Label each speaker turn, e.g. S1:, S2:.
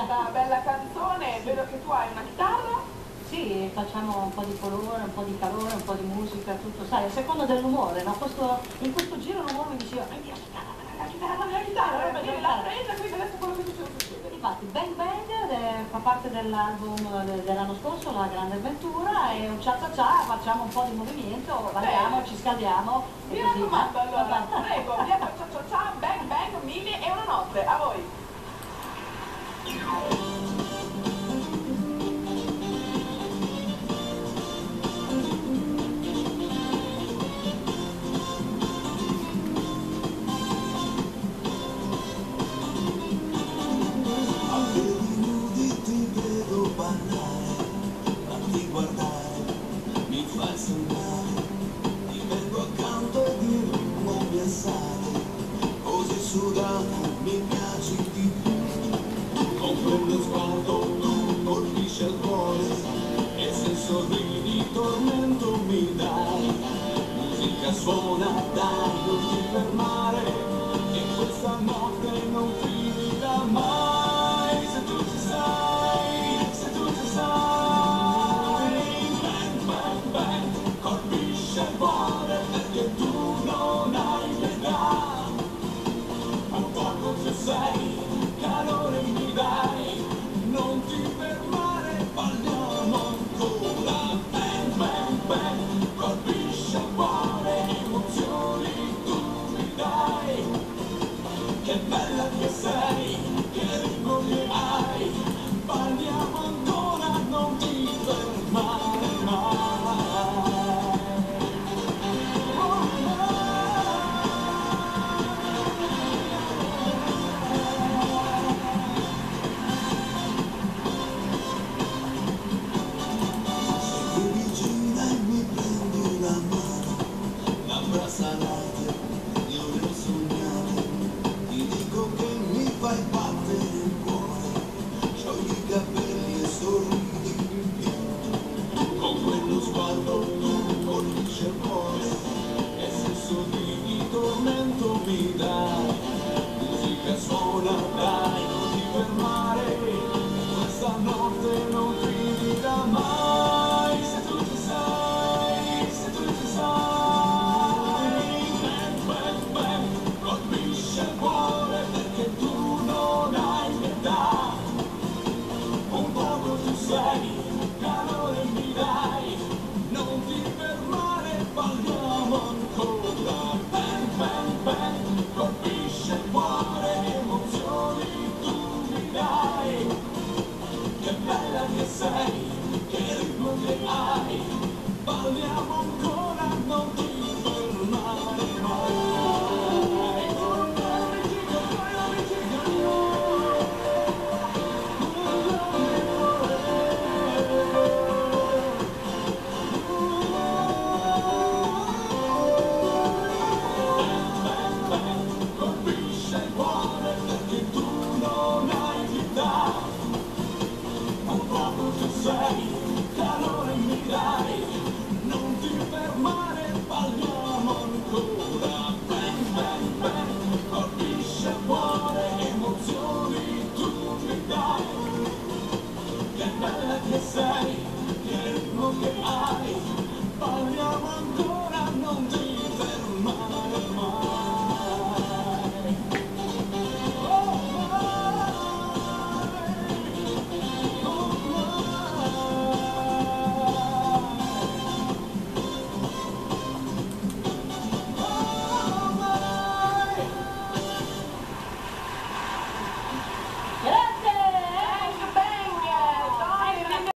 S1: questa bella canzone. Vedo che tu hai una chitarra.
S2: Sì, facciamo un po' di colore, un po' di calore, un po' di musica, tutto, sai, a seconda dell'umore, no? In questo giro l'umore mi diceva, prendi la chitarra,
S1: La chitarra, l'ha presa, quindi adesso quello che succede.
S2: Infatti, Bang Bang fa parte dell'album dell'anno scorso, La Grande Avventura, e un cia cia cia, facciamo un po' di movimento, balliamo, ci scaldiamo.
S1: Mi raccomando, allora, prego, via cia cia cia, Bang Bang, Mimi e una notte, a voi.
S3: Mi fai sognare, ti vengo accanto e di non pensare, così sudato mi piaci di più, con quello sguardo tu colpisci il cuore, e se sorridi tormento mi dai, musica suona, dai non ti fermare, e questa notte non finirà mai, se tu ci sai, se tu ci sai. Perché tu non hai l'età, un poco ci sei, calore mi dai, non ti fermare, balliamo ancora. Bang, bang, bang, colpisce il cuore, emozioni tu mi dai, che bella che sei, che ritmo che hai, balliamo ancora, non ti fermare mai. Salate, io le ho sognate, ti dico che mi fai battere il cuore, sciogli i capelli e sorridi di più, con quello sguardo tu colpisci il cuore, e se sorridi tormento mi dai, musica suona, dai.